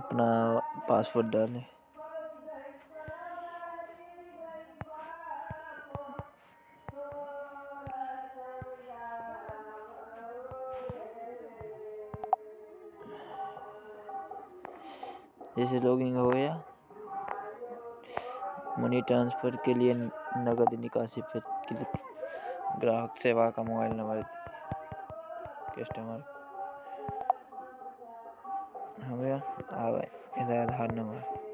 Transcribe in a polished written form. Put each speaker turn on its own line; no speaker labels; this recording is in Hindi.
अपना पासवर्ड डालें। जैसे लॉगिन हो गया, मनी ट्रांसफ़र के लिए नगद निकासी पर क्लिक, ग्राहक सेवा का मोबाइल नंबर, कस्टमर हो गया। अब इधर आधार नंबर